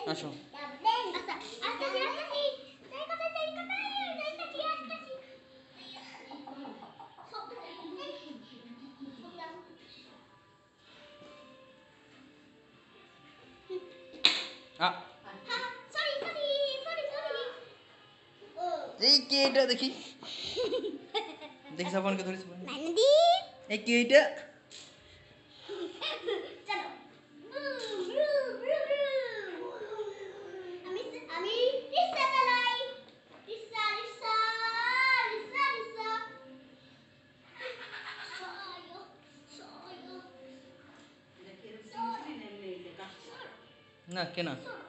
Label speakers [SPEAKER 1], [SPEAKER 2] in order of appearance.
[SPEAKER 1] আসো। এই কে এটা দেখি দেখি সাবানকে ধরিস এই কে এটা না কেনা